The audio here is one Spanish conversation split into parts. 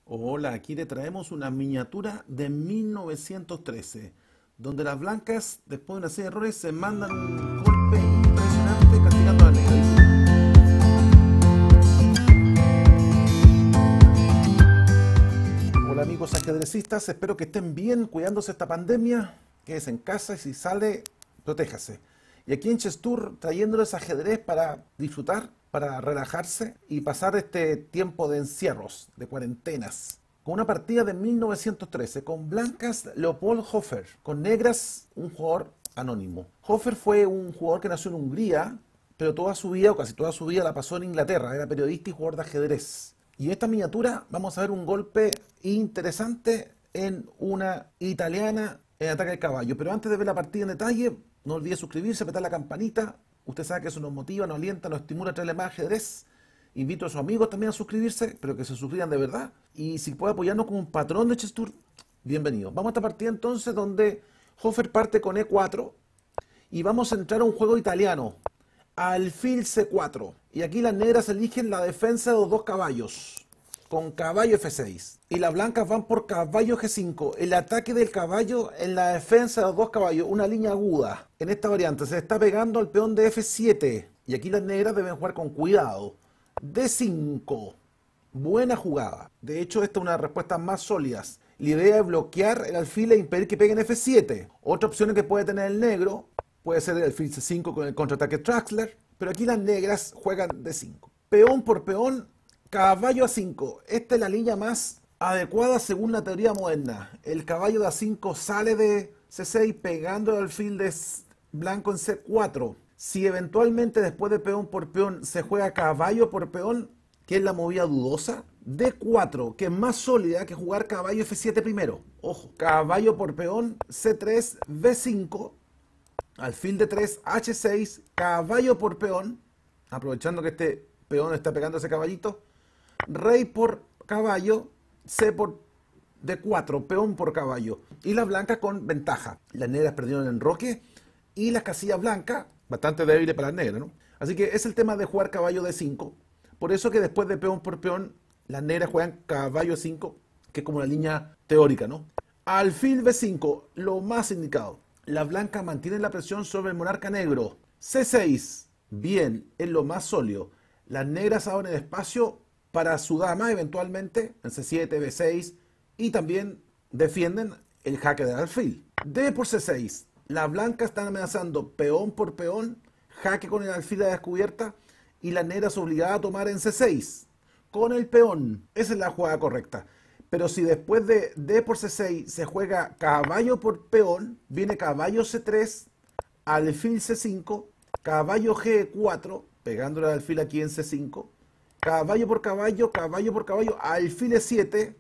Hola, aquí le traemos una miniatura de 1913, donde las blancas, después de una serie de errores, se mandan un golpe impresionante castigando a la negra. Hola amigos ajedrecistas, espero que estén bien cuidándose esta pandemia, quédese en casa y si sale, protéjase. Y aquí en Chess.Tour trayéndoles ajedrez para disfrutar, para relajarse y pasar este tiempo de encierros, de cuarentenas. Con una partida de 1913, con blancas Leopold Hofer, con negras un jugador anónimo. Hofer fue un jugador que nació en Hungría, pero toda su vida, o casi toda su vida, la pasó en Inglaterra. Era periodista y jugador de ajedrez. Y en esta miniatura vamos a ver un golpe interesante en una italiana en ataque al caballo. Pero antes de ver la partida en detalle, no olvide suscribirse, apretar la campanita. Usted sabe que eso nos motiva, nos alienta, nos estimula a traerle más ajedrez. Invito a sus amigos también a suscribirse, pero que se suscriban de verdad. Y si puede apoyarnos como un patrón de Chess.Tour, bienvenido. Vamos a esta partida entonces donde Hofer parte con E4 y vamos a entrar a un juego italiano. Alfil C4. Y aquí las negras eligen la defensa de los dos caballos, con caballo F6. Y las blancas van por caballo G5. El ataque del caballo en la defensa de los dos caballos, una línea aguda. En esta variante se está pegando al peón de F7. Y aquí las negras deben jugar con cuidado. D5. Buena jugada. De hecho, esta es una de las respuestas más sólidas. La idea es bloquear el alfil e impedir que peguen F7. Otra opción que puede tener el negro puede ser el alfil C5 con el contraataque Traxler. Pero aquí las negras juegan D5. Peón por peón, caballo A5. Esta es la línea más adecuada según la teoría moderna. El caballo de A5 sale de C6 pegando el alfil de blanco en C4. Si eventualmente después de peón por peón se juega caballo por peón, que es la movida dudosa, D4, que es más sólida que jugar caballo F7 primero. Ojo, caballo por peón, C3, B5, alfil D3, H6, caballo por peón, aprovechando que este peón está pegando ese caballito, rey por caballo, C por D4, peón por caballo. Y las blancas con ventaja. Las negras perdieron el enroque y las casillas blancas, bastante débiles para las negras, ¿no? Así que es el tema de jugar caballo D5. Por eso que después de peón por peón, las negras juegan caballo 5, que es como una línea teórica, ¿no? Alfil B5, lo más indicado. Las blancas mantienen la presión sobre el monarca negro. C6, bien, es lo más sólido. Las negras abren espacio para su dama eventualmente, en C7, B6, y también defienden el jaque del alfil. D por C6, las blancas están amenazando peón por peón, jaque con el alfil a descubierta, y las negras obligadas a tomar en C6 con el peón. Esa es la jugada correcta. Pero si después de D por C6 se juega caballo por peón, viene caballo C3, alfil C5, caballo G4, pegándole al alfil aquí en C5, caballo por caballo, alfil E7,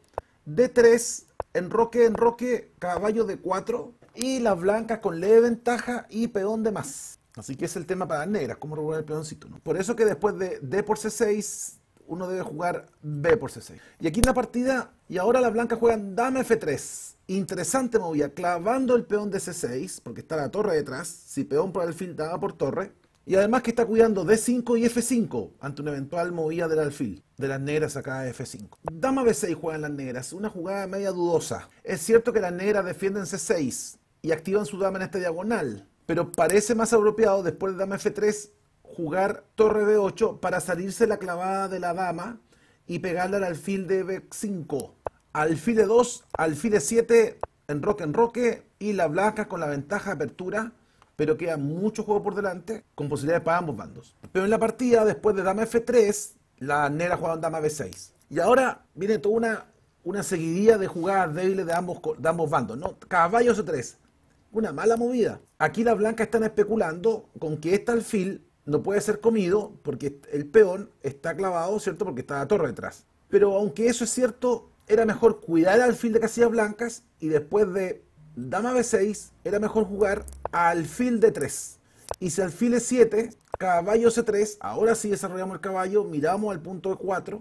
D3, enroque, caballo D4, y las blancas con leve ventaja y peón de más. Así que es el tema para las negras, cómo regular el peoncito, ¿no? Por eso que después de D por C6, uno debe jugar B por C6. Y aquí en la partida, y ahora las blancas juegan dama F3. Interesante movida, clavando el peón de C6, porque está la torre detrás. Si peón por alfil, dama por torre. Y además que está cuidando D5 y F5, ante una eventual movida del alfil, de las negras acá a F5. Dama B6 juegan las negras, una jugada media dudosa. Es cierto que las negras defienden C6 y activan su dama en esta diagonal, pero parece más apropiado después de dama F3 jugar torre B8 para salirse la clavada de la dama y pegarle al alfil de B5. Alfil E2, alfil E7, enroque, y la blanca con la ventaja de apertura, pero queda mucho juego por delante, con posibilidades para ambos bandos. Pero en la partida, después de dama F3, la negra juega dama B6. Y ahora viene toda una seguidilla de jugadas débiles de ambos bandos, ¿no? Caballo C3. Una mala movida. Aquí las blancas están especulando con que este alfil no puede ser comido porque el peón está clavado, ¿cierto? Porque está la torre detrás. Pero aunque eso es cierto, era mejor cuidar el alfil de casillas blancas y después de dama B6 era mejor jugar alfil D3. Y si alfil E7, caballo C3, ahora sí desarrollamos el caballo, miramos al punto E4,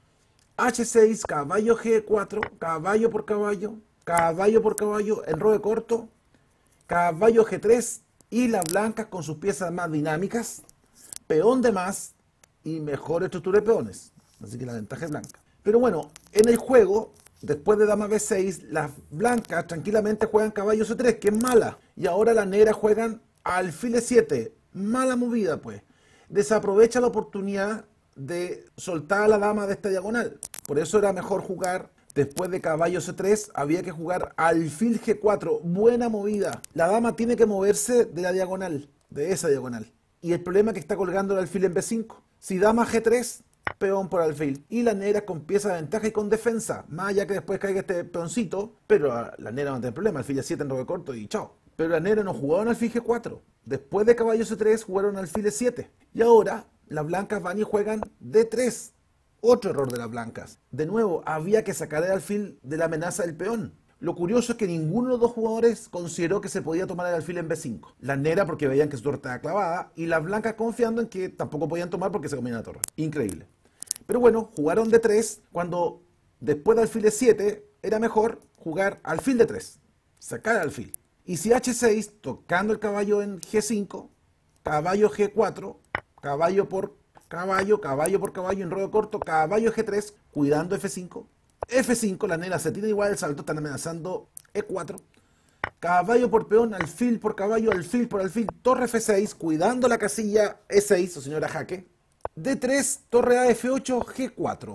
H6, caballo G4, caballo por caballo, enroque corto, caballo G3 y las blancas con sus piezas más dinámicas, peón de más y mejor estructura de peones. Así que la ventaja es blanca. Pero bueno, En el juego, después de dama B6, las blancas tranquilamente juegan caballo C3, que es mala. Y ahora las negras juegan alfil E7. Mala movida, pues. Desaprovecha la oportunidad de soltar a la dama de esta diagonal. Por eso era mejor jugar, después de caballo C3, había que jugar alfil G4. Buena movida. La dama tiene que moverse de la diagonal, de esa diagonal. Y el problema es que está colgando el alfil en B5. Si dama G3, peón por alfil. Y la negra con pieza de ventaja y con defensa. Más allá que después caiga este peoncito, pero la negra no tiene problema. Alfil E7 en roque corto y chao. Pero la negra no jugaron alfil G4. Después de caballo C3 jugaron alfil E7. Y ahora las blancas van y juegan D3. Otro error de las blancas. De nuevo, había que sacar el alfil de la amenaza del peón. Lo curioso es que ninguno de los dos jugadores consideró que se podía tomar el alfil en B5. Las negras porque veían que su torre estaba clavada y las blancas confiando en que tampoco podían tomar porque se comían la torre. Increíble. Pero bueno, jugaron D3 cuando después de alfil E7 era mejor jugar alfil D3. Sacar el alfil. Y si H6, tocando el caballo en G5, caballo G4, caballo por caballo, caballo por caballo en roque corto, caballo G3, cuidando F5. F5, la negra se tira igual el salto, están amenazando E4. Caballo por peón, alfil por caballo, alfil por alfil, torre F6, cuidando la casilla E6, o señora jaque. D3, torre A, F8, G4.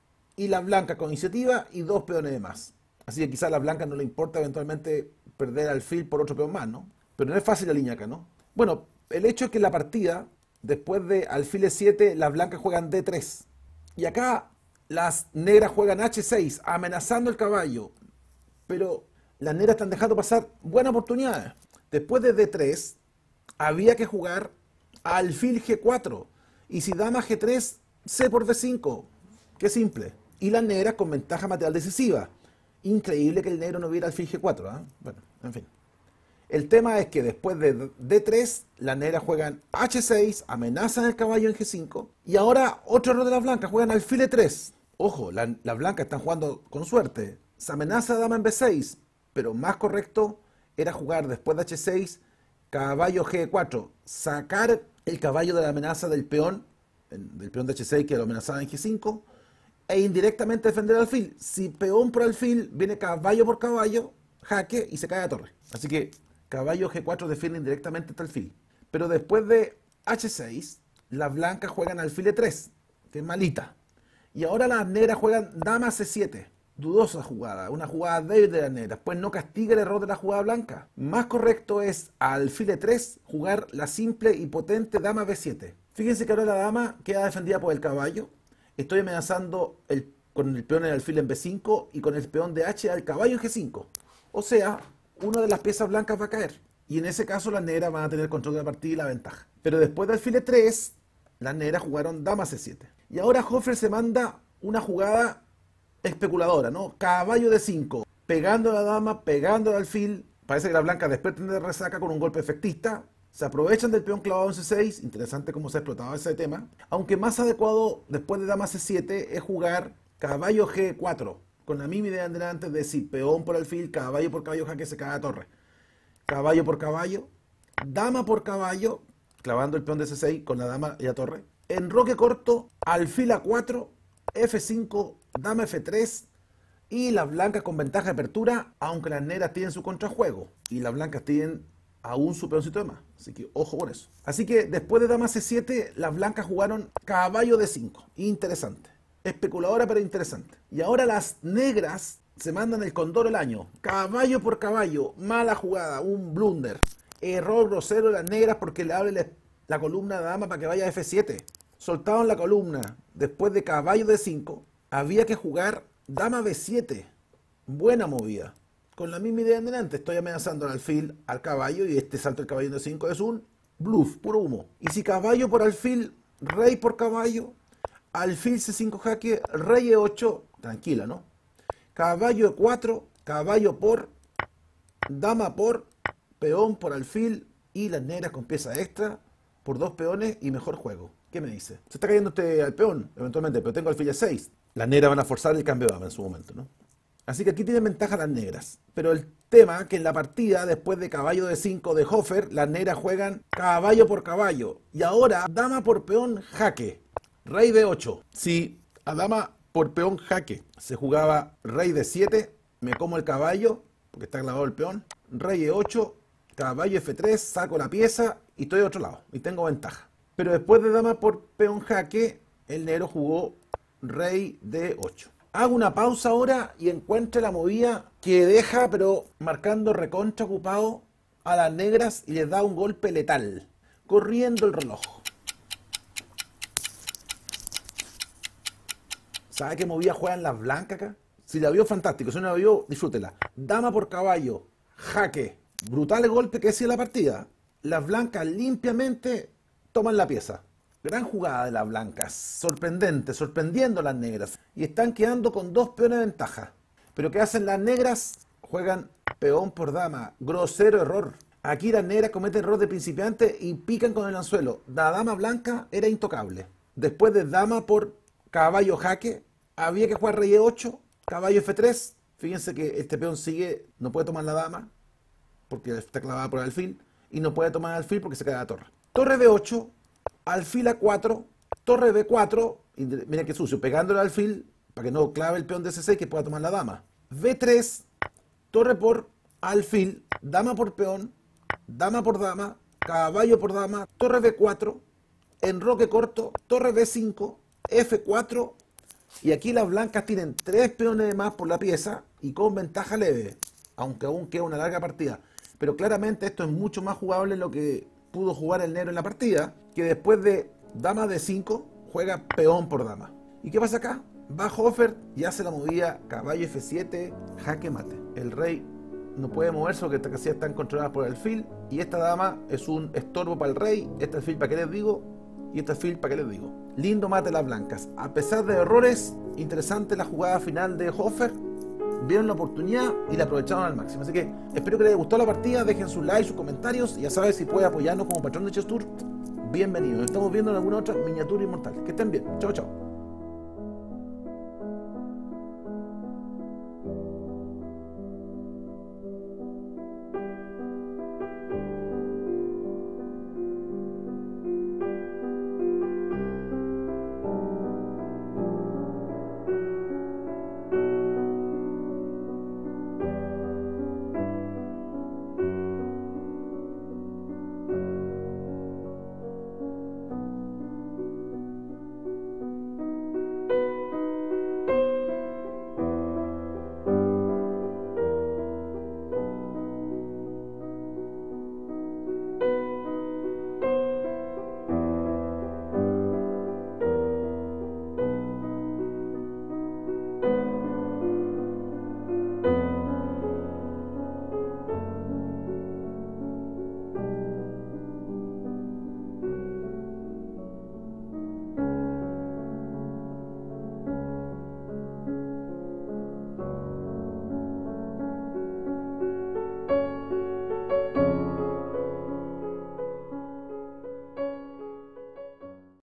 Y la blanca con iniciativa y dos peones de más. Así que quizás a la blanca no le importa eventualmente perder alfil por otro peón más, ¿no? Pero no es fácil la línea acá, ¿no? Bueno, el hecho es que en la partida, después de alfil E7, las blancas juegan D3. Y acá las negras juegan H6, amenazando el caballo. Pero las negras están dejando pasar buenas oportunidades. Después de D3, había que jugar alfil G4. Y si dama G3, C por D5. Qué simple. Y las negras con ventaja material decisiva. Increíble que el negro no viera alfil G4, ¿eh? Bueno, en fin. El tema es que después de D3, las negras juegan H6, amenazan el caballo en G5. Y ahora otro error de las blancas, juegan alfil E3. Ojo, las blancas están jugando con suerte. Se amenaza la dama en B6, pero más correcto era jugar después de H6, caballo G4, sacar el caballo de la amenaza del peón de H6 que lo amenazaba en G5, e indirectamente defender el alfil. Si peón por alfil, viene caballo por caballo, jaque y se cae la torre. Así que caballo G4 defiende indirectamente este alfil. Pero después de H6, las blancas juegan alfil E3, que es malita. Y ahora las negras juegan dama C7. Dudosa jugada, una jugada débil de las negras, pues no castiga el error de la jugada blanca. Más correcto es alfil E3 jugar la simple y potente dama B7. Fíjense que ahora la dama queda defendida por el caballo. Estoy amenazando con el peón en alfil en B5 y con el peón de H al caballo en G5. O sea, una de las piezas blancas va a caer. Y en ese caso las negras van a tener control de la partida y la ventaja. Pero después de alfil E3, las negras jugaron dama C7. Y ahora Hofer se manda una jugada especuladora, ¿no? Caballo D5, pegando a la dama, pegando al alfil. Parece que las blancas despiertan de resaca con un golpe efectista. Se aprovechan del peón clavado en C6. Interesante cómo se ha explotado ese tema. Aunque más adecuado después de dama C7 es jugar caballo G4. Con la misma idea de antes de si peón por alfil, caballo por caballo, jaque se cae a torre. Caballo por caballo, dama por caballo, clavando el peón de C6 con la dama y la torre. En roque corto, alfil A4, F5, dama F3 y las blancas con ventaja de apertura, aunque las negras tienen su contrajuego y las blancas tienen aún su peoncito de más. Así que ojo con eso. Así que después de dama C7, las blancas jugaron caballo D5. Interesante. Especuladora pero interesante. Y ahora las negras se mandan el condoro del año. Caballo por caballo. Mala jugada. Un blunder. Error grosero de las negras porque le abre la columna de dama para que vaya a F7. Soltaron la columna. Después de caballo D5, había que jugar dama B7. Buena movida. Con la misma idea de antes. Estoy amenazando al alfil, al caballo, y este salto del caballo en D5 es un bluff, puro humo. Y si caballo por alfil, rey por caballo, alfil C5 jaque, rey E8, tranquila, ¿no? Caballo E4, caballo por, dama por, peón por alfil y las negras con pieza extra por dos peones y mejor juego. ¿Qué me dice? Se está cayendo al peón, eventualmente, pero tengo alfil E6. Las negras van a forzar el cambio de dama en su momento, ¿no? Así que aquí tienen ventaja las negras. Pero el tema que en la partida, después de caballo D5 de Hofer, las negras juegan caballo por caballo. Y ahora, dama por peón, jaque. Rey D8. Si a dama por peón jaque. Se jugaba rey de 7, me como el caballo, porque está clavado el peón. Rey de 8, caballo F3, saco la pieza y estoy de otro lado. Y tengo ventaja. Pero después de dama por peón jaque, el negro jugó rey de 8. Hago una pausa ahora y encuentro la movida que deja, pero marcando recontra ocupado a las negras y les da un golpe letal. Corriendo el reloj. ¿Sabe qué movida juegan las blancas acá? Si la vio, fantástico. Si no la vio, disfrútela. Dama por caballo, jaque. Brutal el golpe que hacía la partida. Las blancas limpiamente toman la pieza. Gran jugada de las blancas. Sorprendente, sorprendiendo a las negras. Y están quedando con 2 peones de ventaja. Pero ¿qué hacen las negras? Juegan peón por dama. Grosero error. Aquí las negras cometen error de principiante y pican con el anzuelo. La dama blanca era intocable. Después de dama por caballo jaque, había que jugar rey E8, caballo F3. Fíjense que este peón sigue, no puede tomar la dama, porque está clavada por el alfil, y no puede tomar el alfil porque se cae la torre. Torre B8, alfil A4, torre B4, y miren qué sucio, pegándole al alfil para que no clave el peón de C6 que pueda tomar la dama. B3, torre por alfil, dama por peón, dama por dama, caballo por dama, torre B4, enroque corto, torre B5, F4, y aquí las blancas tienen 3 peones de más por la pieza y con ventaja leve, aunque aún queda una larga partida. Pero claramente esto es mucho más jugable en lo que pudo jugar el negro en la partida, que después de dama D5 juega peón por dama. ¿Y qué pasa acá? Va Hofer y hace la movida caballo F7, jaque mate. El rey no puede moverse porque estas casillas están controladas por el alfil y esta dama es un estorbo para el rey. Este alfil, ¿para qué les digo? Y este alfil, ¿para qué les digo? Lindo mate las blancas. A pesar de errores, interesante la jugada final de Hofer. Vieron la oportunidad y la aprovecharon al máximo. Así que espero que les haya gustado la partida. Dejen sus likes, sus comentarios. Y ya sabes, si puede apoyarnos como patrón de Chess Tour, bienvenido. Nos estamos viendo en alguna otra miniatura inmortal. Que estén bien. Chao, chao.